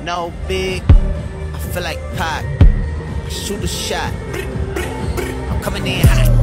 know, big. I feel like Pac. I shoot a shot. I'm coming in hot.